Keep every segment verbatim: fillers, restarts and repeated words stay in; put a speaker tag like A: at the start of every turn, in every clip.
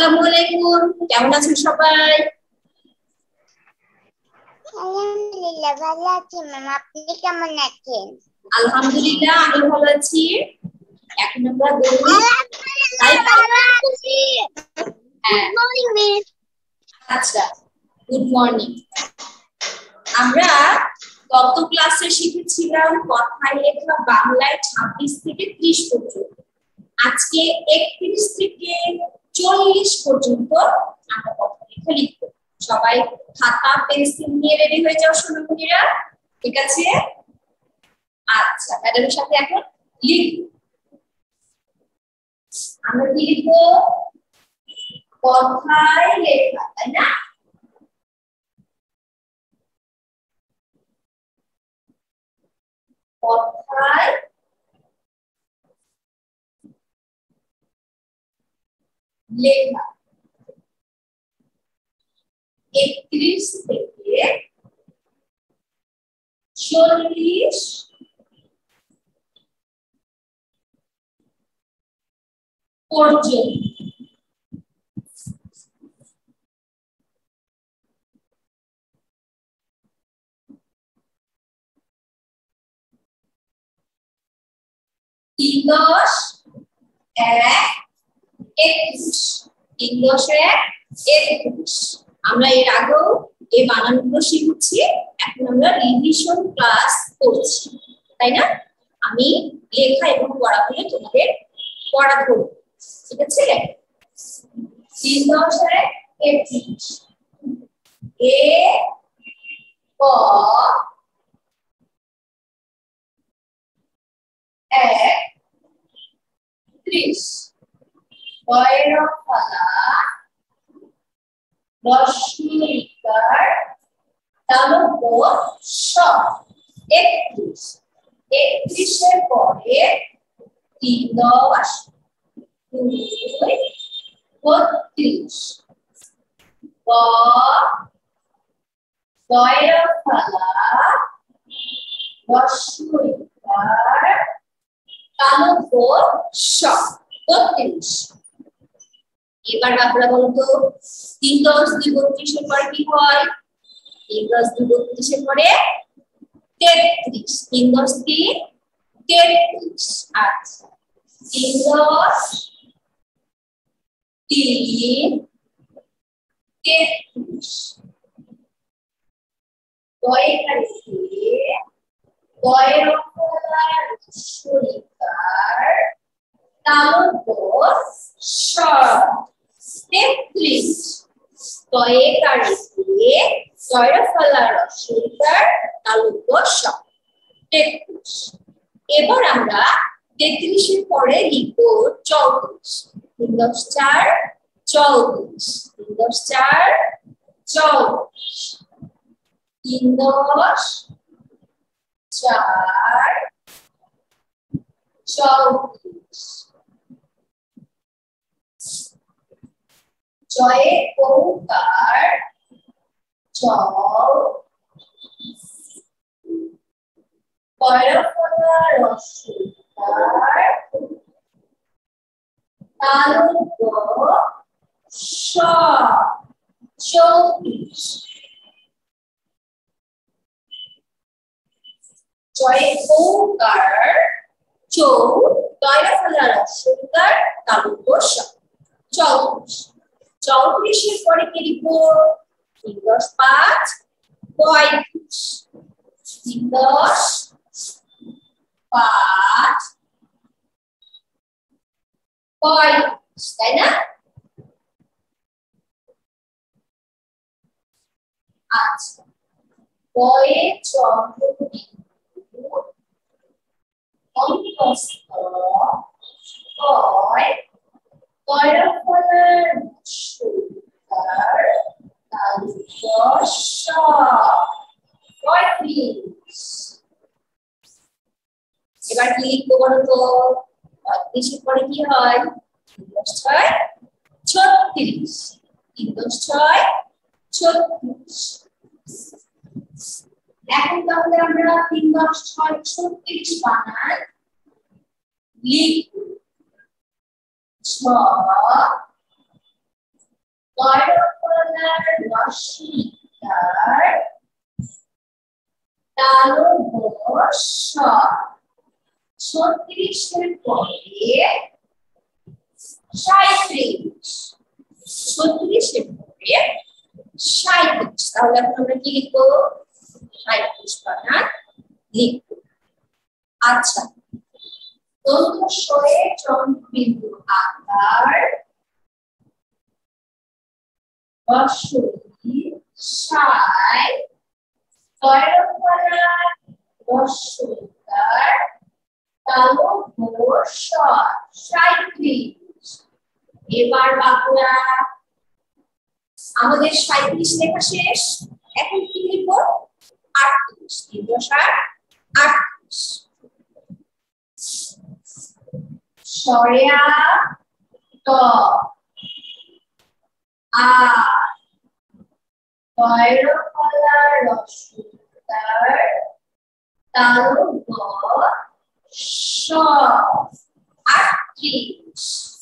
A: আসসালামু আলাইকুম, কেমন আছেন সবাই?
B: আলহামদুলিল্লাহ ভালো আছি ম্যাম, আপনি কেমন আছেন?
A: আলহামদুলিল্লাহ আমি ভালো আছি। এখন আমরা আচ্ছা, গুড মর্নিং। আমরা গত ক্লাসে শিখেছিলাম কথায় লেখা বাংলায় ছাব্বিশ থেকে ত্রিশ পর্যন্ত। আজকে একত্রিশ থেকে চল্লিশ পর্যন্ত আমরা কথা লেখা লিখবো। সবাই খাতা পেন্সিল নিয়ে রেডি হয়ে যাও সোনামণিরা, ঠিক আছে? আচ্ছা, ম্যাডামের সাথে এখন লিখবো। আমরা কি লিখবো? কথায় লেখা, তাই না? কথায় লেখা একত্রিশ থেকে চল্লিশ পর্যন্ত। তিন দশ এক একত্রিশ, তিন দশ এক একত্রিশ। আমরা এর আগেও এই বানানগুলো শিখছি, এখন আমরা রিভিশন ক্লাস করছি, তাই না? আমি লেখা এবং পড়াগুলো তোমাদের পড়া করব, ঠিক আছে? তিন দশ এক একত্রিশ। এ ক এক ত্রিশ। বয়ের ফলা রস্মিকার তালব্য স একত্রিশ। একত্রিশের পরে তিন দশ দুই বত্রিশ। ব বয়ের ফলা রস্মিকার তালব্য স বত্রিশ। এবার আমরা বলতো তিন দশ দুই বত্রিশের পরে কি হয়? তিন দশ দুই বত্রিশের পরে তেত্রিশ। তিন দশ তিন তেত্রিশ। আচ্ছা, তিন দশ তিন তেত্রিশ। বয়ের বয়ের শরিকার তালব্য স তেত্রিশ। তয়ে কারিতে তয়ের ফলা রস্মিকার তালব্য স তেত্রিশ। এবার আমরা তেত্রিশের পরে লিখবো চৌত্রিশ। তিন দশ চার চৌত্রিশ। তিন দশ চার চৌত্রিশ। তিন দশ চার চৌত্রিশ। জয়ে ওকার চৌ পয়রফলা রস্মিকার তালব্য স চৌত্রিশ। জয়ে ওকার চৌ পয়রফলা রস্মিকার তালব্য স চৌত্রিশ। চৌত্রিশের পরে কি লিখবো? তিন দশ পাঁচ পঁয়ত্রিশ। তিন দশ পাঁচ পঁয়ত্রিশ, তাই না? আচ্ছা, বয়ে চন্দ্রবিন্দু অন্তস্থ কয় কয়রফলার রস্মিকার তালব্য স পঁয়ত্রিশ। এবার কি লিখবো বলো তো? পঁয়ত্রিশের পরে কি হয়? তিন দশ ছয় ছত্রিশ। তিন দশ ছয় ছত্রিশ। এখন তাহলে আমরা তিন দশ ছয় ছত্রিশ বানান লিখব। ছ তয়রফলার রসিকার তালব্য স ছত্রিশের পরে সাঁইত্রিশ ছত্রিশের পরে সাঁইত্রিশ তাহলে এখন আমরা কি লিখবো সাঁইত্রিশ বানান লিখবো। আচ্ছা দন্ত স্বরে চন্দ্রবিন্দু আকার রস্বই সাই তয়রফলার রস্বইকার তালব্য স সাঁইত্রিশ। এবার বাংলা আমাদের সাঁইত্রিশ লেখা শেষ, এখন কি লিখবো আটত্রিশ। তিন দশ আট আটত্রিশ। সরেয়া ত আ তয়রফলার রস্বইকার তালব্য স আটত্রিশ।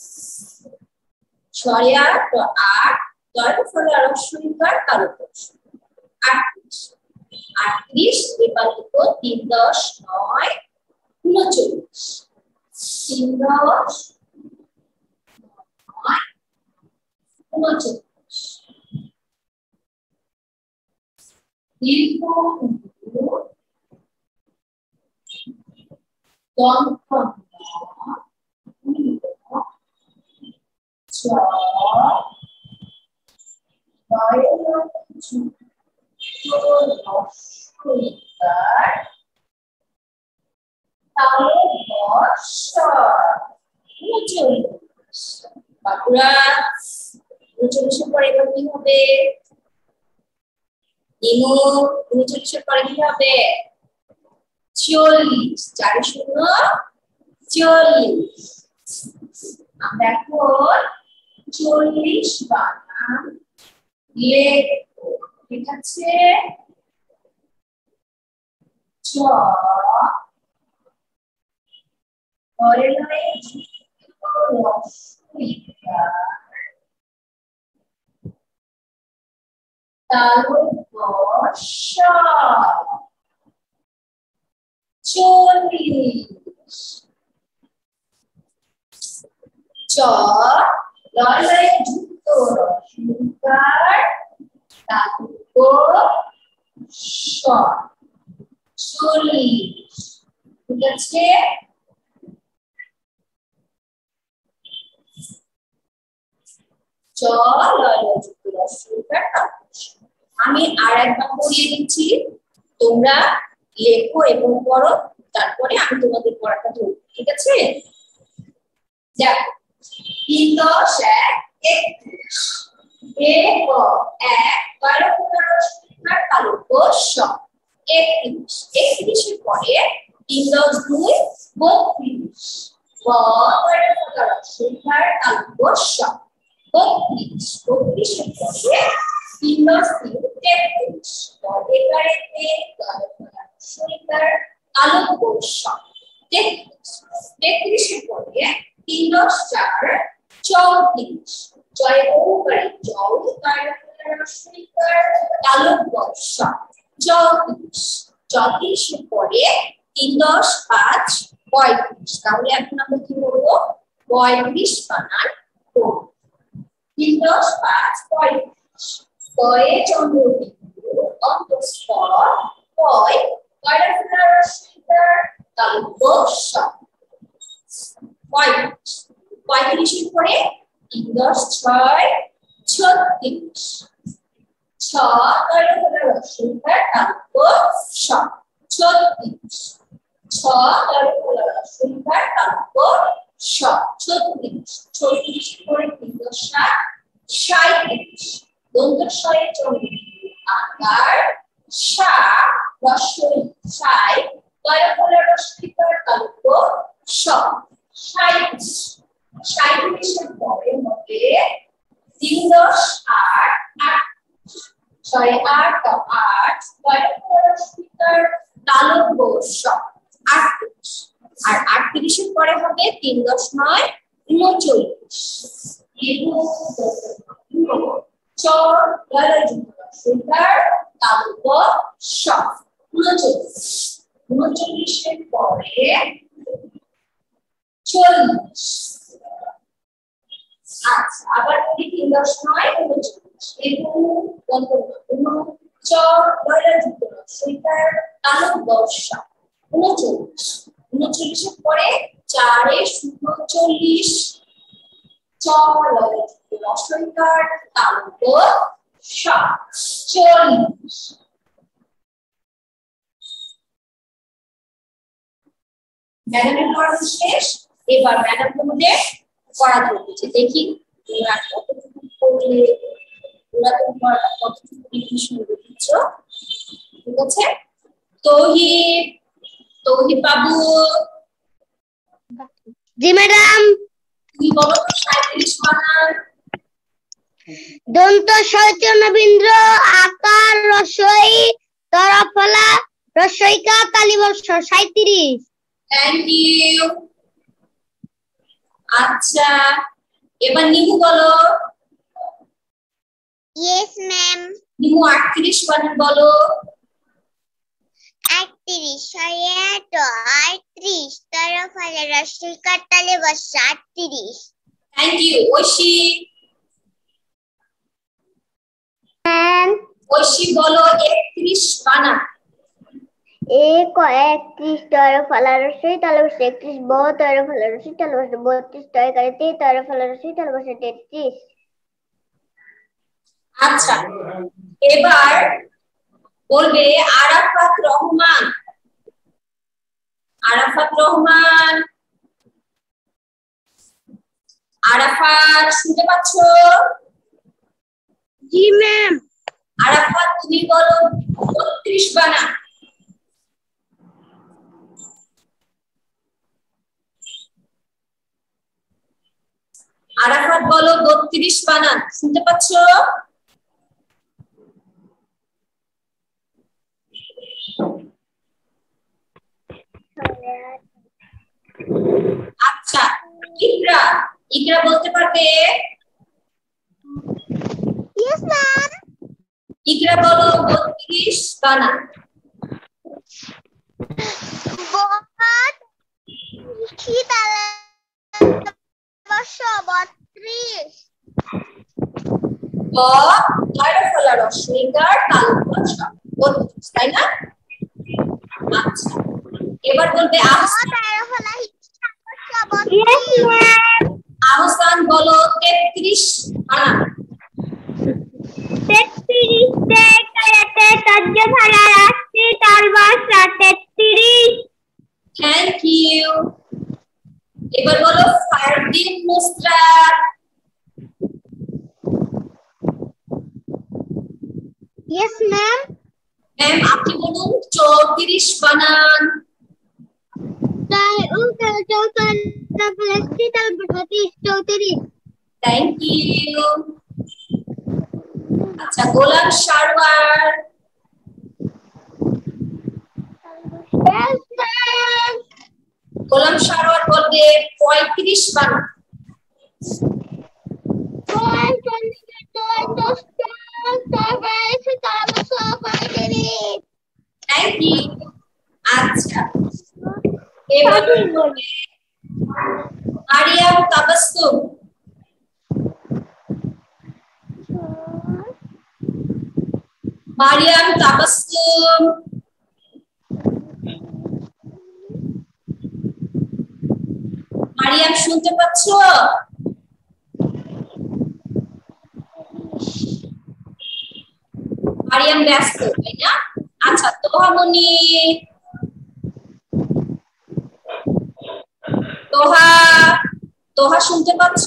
A: সরেয়া ত আট তয়রফলার রস্বইকার তালব্য আটত্রিশ আটত্রিশ। এবার লিখবো তিন দশ নয় উনচল্লিশ। তিন দশ নয় উনচল্লিশ। দীর্ঘ দন্ত চ রস্বইকার তালব্য স উনচল্লিশ। বাঁকুড়া উনচল্লিশের পরে এবার কি হবে ইমু উনচল্লিশের পরে কি হবে চল্লিশ। চার শূন্য চল্লিশ। আমরা এখন চল্লিশ বানান লিখবো। ঠিক আছে চ পরে নয় রস্বইকার তালব্য স চল্লিশ। চ লয় যুক্ত রস্বইকার তালব্য স চল্লিশ। ঠিক আছে চ লয় যুক্ত রস্বইকার তালব্য স। আমি আর একবার পড়িয়ে দিচ্ছি, তোমরা লেখো এবং পড়ো, তারপরে আমি তোমাদের পড়াটা ধরব। ঠিক আছে দেখো তিন দশ এক একত্রিশ। এক তয়রফলার রস্বইকার তালব্য স একত্রিশ। একত্রিশের পরে তিন দশ দুই বত্রিশ। ব তয়রফলার রস্বইকার তালব্য স বত্রিশ। বত্রিশের পরে তিন দশ তিন তেত্রিশ। এগারেতে তয়রফলার রস্বইকার তালব্য স তেত্রিশ। তেত্রিশের পরে তিন দশ চার চৌত্রিশ। জয় বহুকারী জয় তয়রফলার রস্বইকার তালব্য স চৌত্রিশ। চৌত্রিশের পরে তিন দশ পাঁচ পঁয়ত্রিশ। তাহলে এখন আমরা কি করবো পঁয়ত্রিশ বানান করব। তিন দশ পাঁচ পঁয়ত্রিশ। পয়ে চন্দ্রবিন্দু অন্তঃস্থ পয় তয়রফলার রস্বইকার তালব্য স পঁয়ত্রিশ। পঁয়ত্রিশের পরে তিন দশ ছয় ছত্রিশ। ছ তয়রফলার রস্বইকার তালব্য স ছত্রিশ। ছ তয়রফলার রস্বইকার তালব্য স ছত্রিশ। ছত্রিশের পরে তিন দশ সাত সাঁইত্রিশ। দন্ত স্বরে চন্দ্রবিন্দু আকার সা রস্বই সাই তয়রফলার রস্বইকার তালব্য স সাঁইত্রিশ। সাঁইত্রিশের পরে হবে তিন দশ আট আটত্রিশ। ছয় আট আট তয়রফলার রস্বইকার তালব্য স আটত্রিশ। আর আটত্রিশের পরে হবে তিন দশ নয় উনচল্লিশ। হলো চ লয় যুক্ত সুইটার তালুক স উনচল্লিশ উনচল্লিশের পরে চল্লিশ। আচ্ছা আবার বলি তিন দশ নয় উনচল্লিশ এবং চ লয় যুক্ত সুইটার তালুক দশ উনচল্লিশ উনচল্লিশের পরে চারে শূন্য চল্লিশ চ লয় যুক্ত সুইটার তালুক সাত চল্লিশ। ম্যাডামের পড়া শেষ। এবার ম্যাডাম তোমাদের পড়া ধরতেছে, দেখি তোমরা কতটুকু পড়লে, তোমরা তোমার কতটুকু রিভিশন দিচ্ছ। ঠিক আছে, তৌহিদ তৌহিদ বাবু।
B: জি ম্যাডাম।
A: তুমি বলো তো সাঁইত্রিশ বানান।
B: দন্ত শয়তন্য বিন্দ্র আকার রসই তরফলা রসইকা তালিবর্ষ সাঁইত্রিশ।
A: Thank you. আচ্ছা এবার নিমু বলো।
B: Yes ma'am.
A: নিমু আটত্রিশ বানান বলো।
B: আটত্রিশ ছয়াট আটত্রিশ তরফলা রসইকা তালিবর্ষ আটত্রিশ।
A: Thank you. Oishi
B: ma'am.
A: Oishi বলো একত্রিশ বানান।
B: एक एकत्रीस तरफला रसई तालबर्ष एकत्रीस ब तरफला रसई तालबर्ष बत्तीस तयकारे ते तरफला रसई तालबर्ष तेत्रिश।
A: আচ্ছা এবার বলবে আরাফাত রহমান। আরাফাত রহমান আরাফাত শুনতে পাচ্ছ?
B: জি ম্যাম।
A: আরাফাত তুমি বলো বত্রিশ বানান। আরাফাত বলো বত্রিশ বানান। শুনতে পাচ্ছ? আচ্ছা ইকরা ইকরা বলতে পারবে?
B: Yes ma'am.
A: ইকরা বলো বত্রিশ বানান।
B: বত খিতাল বর্ষ বত্রিশ।
A: ব তরফলা রসইকার তালুক বত্রিশ, তাই না? আচ্ছা এবার বলবে আহসান বলো তেত্রিশ বানান।
B: তেত্রিশ তেকারেতে তজ্জফলা রাশি তালবর্ষ তেত্রিশ।
A: Thank you. এবার বলো Fardin Nusrat.
B: Yes ma'am.
A: Ma'am আপনি বলুন চৌত্রিশ বানান।
B: তাই উকাল চৌকাল রাশি তালবর্ষ চৌত্রিশ।
A: Thank you. আচ্ছা গোলাম সারওয়ার।
B: Yes ma'am.
A: গোলাম সারওয়ার বলবে পঁয়ত্রিশ বানান। Thank you. আচ্ছা এবার বলবে মারিয়াম তাবাসসুম। মারিয়াম তাবাসসুম মারিয়াম শুনতে পাচ্ছ? মারিয়াম ব্যস্ত তাই না? আচ্ছা তোহামনি। তোহা তোহা শুনতে পাচ্ছ?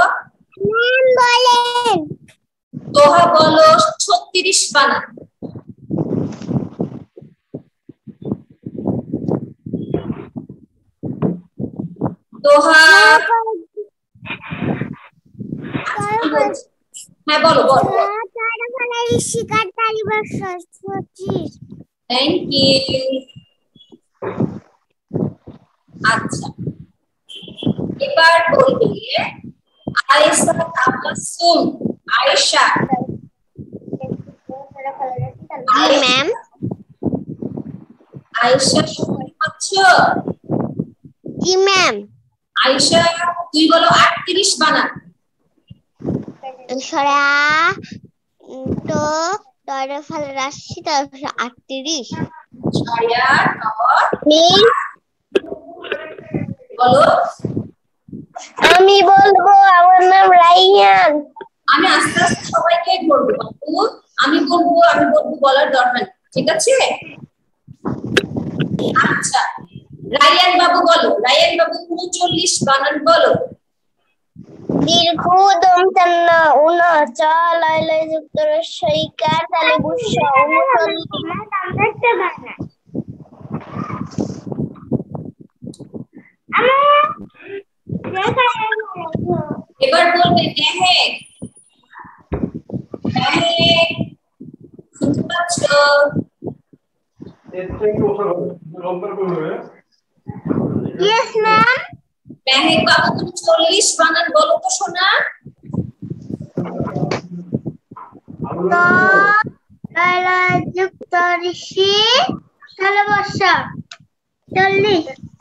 B: বলেন।
A: তোহা বলো ছত্রিশ বানান। তোহা হ্যাঁ বলো বলো। Thank you. আচ্ছা এবার বলবে আয়েশা তাবাসসুম। আয়েশা
B: জি ম্যাম।
A: আয়েশা শুনতে পাচ্ছ?
B: জি ম্যাম।
A: আয়েশা তুই বলো আটত্রিশ বানান।
B: সরা তো তরে ফলে রাশি তারপরে আটত্রিশ।
A: ছয়া বলো।
B: আমি বলবো, আমার নাম রাইয়ান।
A: আমি আস্তে আস্তে সবাইকে বলবো বাবু, আমি বলবো আমি বলবো বলার দরকার নেই, ঠিক আছে? আচ্ছা রায়ান বাবু বলো, রায়ান বাবু উনচল্লিশ বানান বলো।
B: দীর্ঘ দমটান্ন উনচ লয় যুক্ত রস্বইকার তালে বুস
A: এবার বলবে মেহেক। মেহেক শুনতে পাচ্ছ?
B: Yes ma'am.
A: মেহেক বাবু তুমি চল্লিশ বানান বলো তো শোনা।
B: যুক্ত ঋষি তালে বর্ষা চল্লিশ।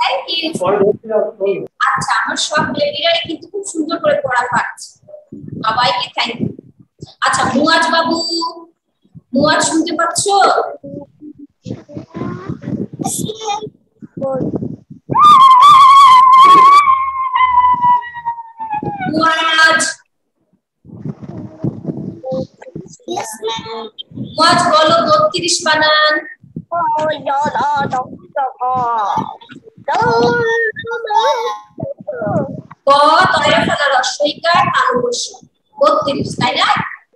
A: আচ্ছা আমার সব বেবিরাই কিন্তু খুব সুন্দর করে পড়া পাচ্ছে, সবাইকে থ্যাংক ইউ। আচ্ছা মুয়াজ বাবু, মুয়াজ শুনতে পাচ্ছ? মুয়াজ মুয়াজ বলো বত্রিশ বানান। ক তয়রা ফলা রস্বইকার তালু বর্ষা বত্রিশ, তাই না?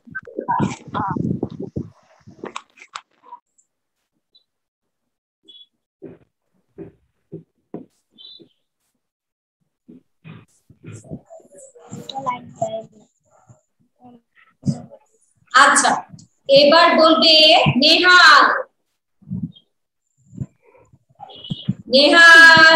A: আচ্ছা এবার বলবে নেহাল। Nehal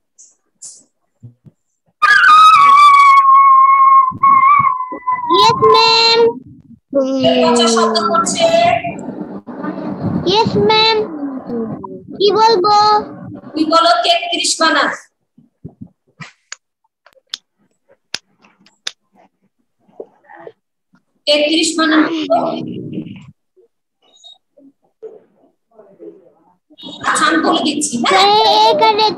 B: yes ma'am.
A: পচা শব্দ করছে।
B: Yes ma'am. কি বলবো?
A: তুই বলো তেত্রিশ বানান। তেত্রিশ বানান। আচ্ছা আমি বলে দিচ্ছি, হ্যাঁ
B: এখানে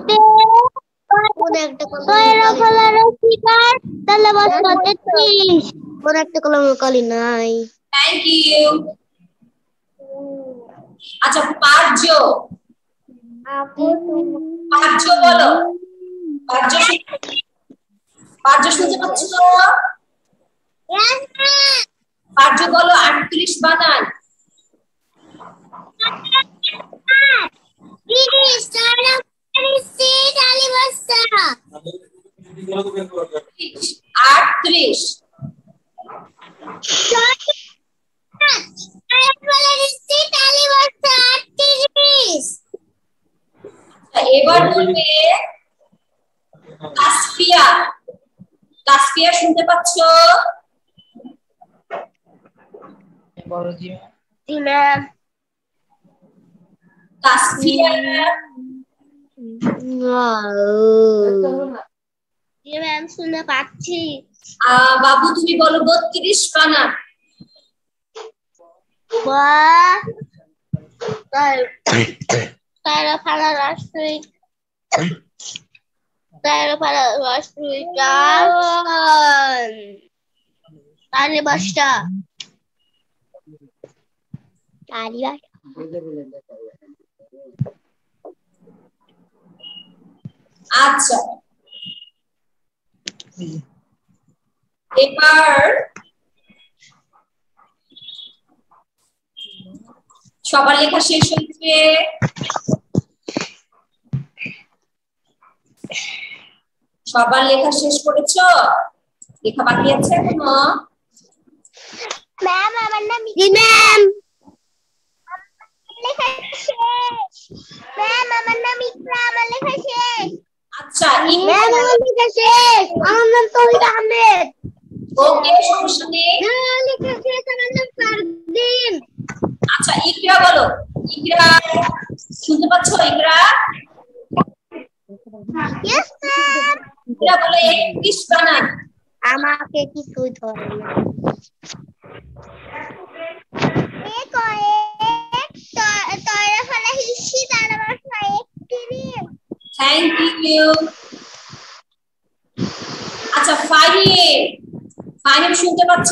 B: তয়রা ফলা রস্বইকার তালে বর্ষা তেত্রিশ। কোন একটা কলমের কালি নাই।
A: Thank you. আচ্ছা পার্য। পার্য বলো। পার্য পার্য শুনতে পাচ্ছ? পার্য বলো আটত্রিশ বানান। আটত্রিশ। এবার বলবে তাসফিয়া। তাসফিয়া শুনতে পাচ্ছ?
B: জি ম্যাম।
A: তাসফিয়া
B: জি ম্যাম শুনতে পাচ্ছি।
A: বাবু তুমি বলো বত্রিশ বানান।
B: তয়রা ফলা রস্বইকার তয়রা ফলা রস্বইকার তালে বর্ষা
A: আচ্ছা এবার সবার লেখা শেষ হয়েছে। সবার লেখা শেষ করেছো? লেখা বাকি আছে এখনো?
B: ম্যাম আমার নাম জি ম্যাম। লেখা শেষ। ম্যাম আমার নাম ইকরা, আমার লেখা শেষ।
A: আচ্ছা
B: ম্যাম আমার লেখা শেষ। আমার নাম তৌহিদ আহমেদ।
A: ওকে, সমস্যা নেই। আচ্ছা, ইকরা বলো। ইকরা শুনতে পাচ্ছ? ইকরা
B: Yes, ma'am.
A: ইকরা বলো একত্রিশ বানান।
B: আমাকে কিছু ধরে না। এক এক তয়রা ফলা হিসি তালবাসা একত্রিশ।
A: Thank you. আচ্ছা, ফাহিম ফাহিম শুনতে পাচ্ছ?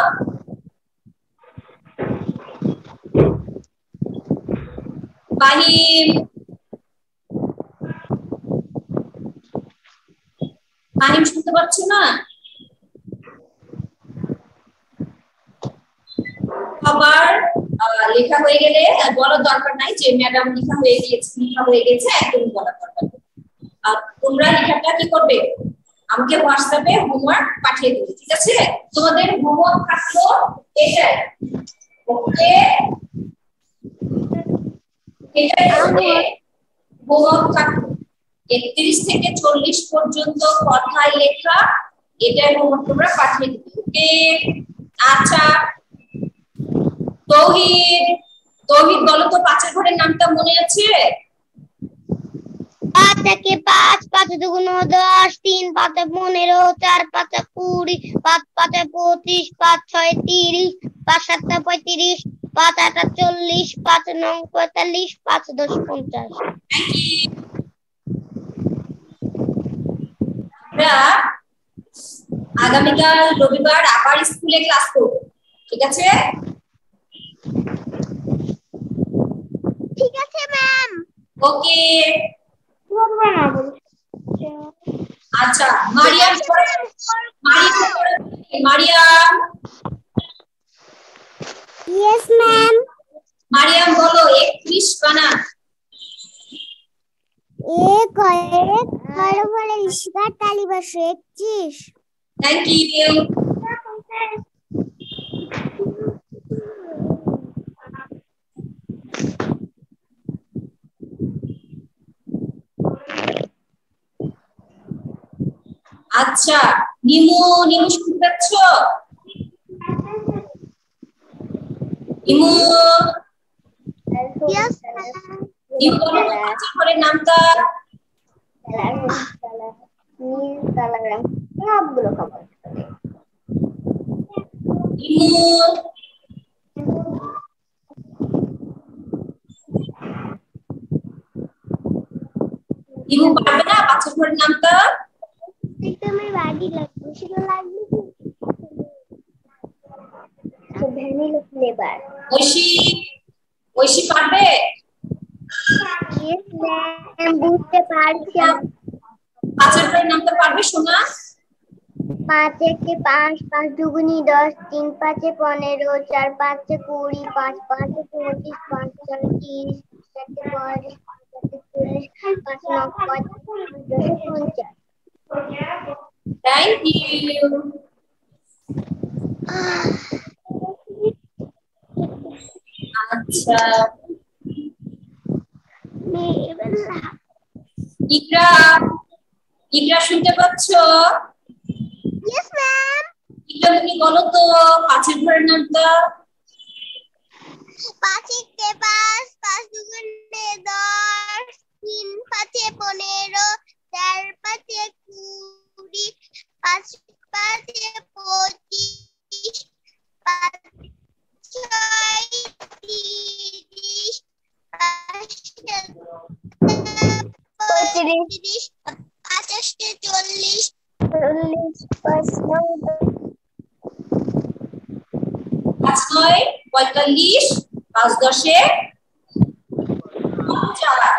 A: ফাহিম ফাহিম শুনতে পাচ্ছ না? আবার লেখা হয়ে গেলে বলার দরকার নাই যে ম্যাডাম লেখা হয়ে গিয়েছে, লেখা হয়ে গেছে, একদম বলার দরকার নেই। আর তোমরা লেখাটা কি করবে? আমাকে হোয়াটসঅ্যাপে হোমওয়ার্ক পাঠিয়ে দিবে, ঠিক আছে? তোমাদের হোমওয়ার্ক থাকলো এটা। ওকে, এটা হবে হোমওয়ার্ক থাকলো একত্রিশ থেকে চল্লিশ পর্যন্ত কথায় লেখা। এটা হোমওয়ার্ক তোমরা পাঠিয়ে দিবে। ওকে, আচ্ছা তৌহিদ তৌহিদ বলো তো পাঁচের ঘরের নামটা মনে আছে?
B: পাঁচ একে পাঁচ, পাঁচ দুগুণ দশ, তিন পাঁচে পনেরো, চার পাঁচে কুড়ি, পাঁচ পাঁচে পঁচিশ, পাঁচ ছয় তিরিশ, পাঁচ সাতটা পঁয়ত্রিশ, পাঁচ আটা চল্লিশ, পাঁচ নং পঁয়তাল্লিশ, পাঁচ দশ পঞ্চাশ।
A: আমরা আগামীকাল রবিবার আবার স্কুলে ক্লাস করব, ঠিক আছে?
B: ঠিক আছে ম্যাম।
A: ওকে, আচ্ছা মারিয়াম মারিয়াম মারিয়াম
B: ইয়েস ম্যাম।
A: মারিয়াম বলো একত্রিশ বানান।
B: এক এক হর বলে ইশকার তালি বসে একত্রিশ।
A: Thank you. আচ্ছা নিমু নিমু শুনতে পাচ্ছ? নিমু
B: ইয়েস
A: নিমু বলো তো পাঁচের ঘরের নামটা।
B: নীল কালার সবগুলো খাবার।
A: নিমু নিমু পারবে না পাঁচের ঘরের নামটা?
B: তোমার বাড়ি লাগবে সেটা লাগবে তো ভ্যানিলা ফ্লেভার।
A: ঐশী ঐশী পারবে?
B: ইয়েস ম্যাম, বুঝতে পারছি।
A: পাঁচের ঘরের নামটা পারবে সোনা?
B: পাঁচ একে পাঁচ, পাঁচ দুগুনি দশ, তিন পাঁচে পনেরো, চার পাঁচে কুড়ি, পাঁচ পাঁচে পঁচিশ, পাঁচ ছয় তিরিশ, পাঁচ সাতে পঁয়ত্রিশ, পাঁচ সাতে চল্লিশ, পাঁচ নয় পঁয়তাল্লিশ, পাঁচ দশে পঞ্চাশ।
A: Thank you. আচ্ছা ইকরা ইকরা শুনতে পাচ্ছ?
B: Yes ma'am.
A: ইকরা তুমি বলো তো পাঁচের ঘরের নামটা।
B: পাঁচ একে পাঁচ, পাঁচ দুগুণে দশ, তিন পাঁচে পনেরো, চার পাঁচে কুড়ি, পাঁচ পাঁচে পঁচিশ, পাঁচ ছয় তিরিশ, পাঁচ পঁয়ত্রিশ, পাঁচ আটে চল্লিশ, চল্লিশ, পাঁচ
A: পাঁচ নয় পঁয়তাল্লিশ, পাঁচ দশে পঞ্চাশ।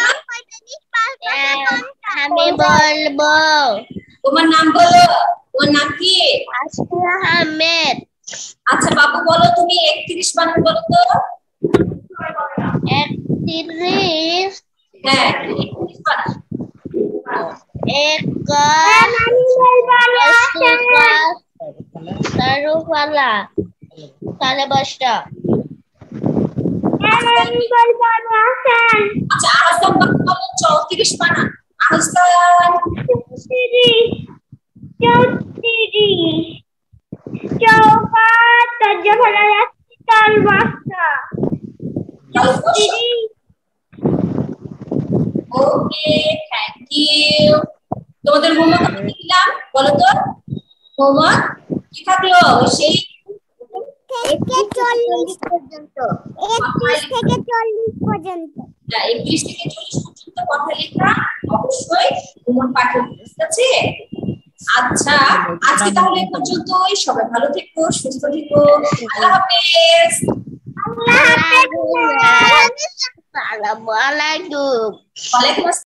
B: আমি বলবো।
A: তোমার নাম বলো। তোমার নাম কি?
B: আসিয়া আহমেদ।
A: আচ্ছা বাবু বলো তুমি একত্রিশ বানান বলো তো।
B: একত্রিশ।
A: হ্যাঁ একত্রিশ বানান।
B: এক তারুফালা তাহলে বসটা।
A: আচ্ছা আহসান বাবু বলো চৌত্রিশ বানান। আহসান
B: চৌত্রিশ, চৌত্রিশ, ভালো লাগছে তার বাচ্চা
A: ওকে থ্যাংক ইউ তোমাদের হোমওয়ার্ক আমি কি দিলাম বলো তো হোমওয়ার্ক কি থাকলো সেই
B: থেকে চল্লিশ পর্যন্ত একত্রিশ থেকে চল্লিশ পর্যন্ত
A: একত্রিশ থেকে চল্লিশ পর্যন্ত কথা লেখা অবশ্যই হোমওয়ার্ক পাঠ্য ঠিক আছে আচ্ছা আজকে তাহলে এই পর্যন্তই সবাই ভালো থেকো সুস্থ থেকো আল্লাহ হাফেজ
B: আল্লাহ হাফেজ আসসালামু আলাইকুম
A: ওয়ালাইকুম আসসালাম